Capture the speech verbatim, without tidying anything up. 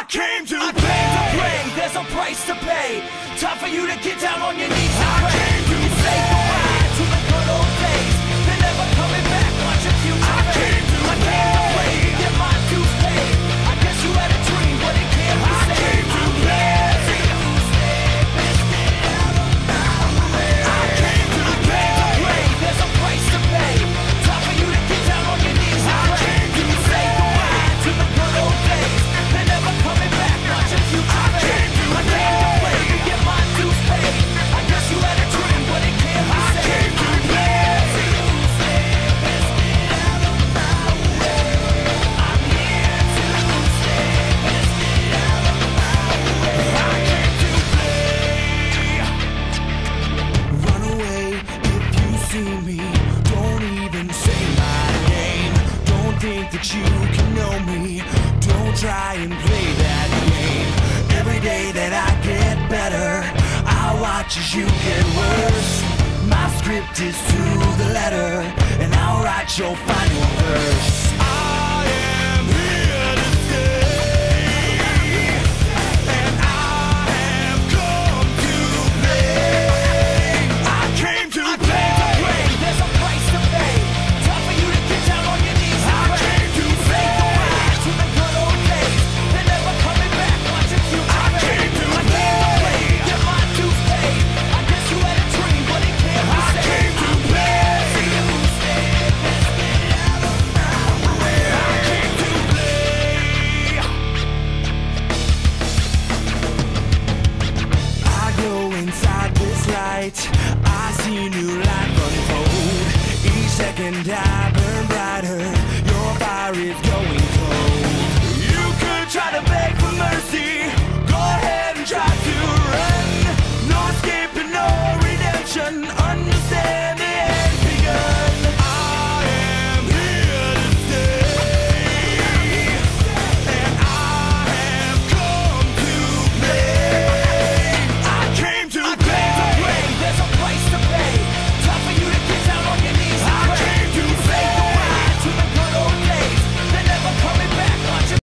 came to I play. came to play, there's a price to pay. Time for you to get down on your knees and pray. I came to You say goodbye to the good old days. They're never coming back, watch your future I fade. came to I came to play, to get my dues paid. I guess you had a dream, but it can't be I saved. came to play. I came to play. There's a price to pay. Time for you to get down on your knees and I pray. came to You say goodbye to the good old days. They're never coming back, watch your future I fade. came to I came to play, to get my dues paid. I guess you had a dream, but it can't be I saved. came to play. Run away if you see me. Don't even say my name. Don't think that you can know me. Don't try and play that game. Every day that I get better, I watch as you get worse. My script is to the letter, and I'll write your final verse. I am here to stay, and I have come to play. I came to play. There's a price to pay. Time for you to get down on your knees and I pray. came to You say goodbye to the good old days. They're never coming back, watch your future I fade. came to I came to play, get my dues paid. I guess you had a dream, but it can't be I saved. came to play. I came to play. I go inside this light. I see new life unfold. Each second I burn brighter. Your fire is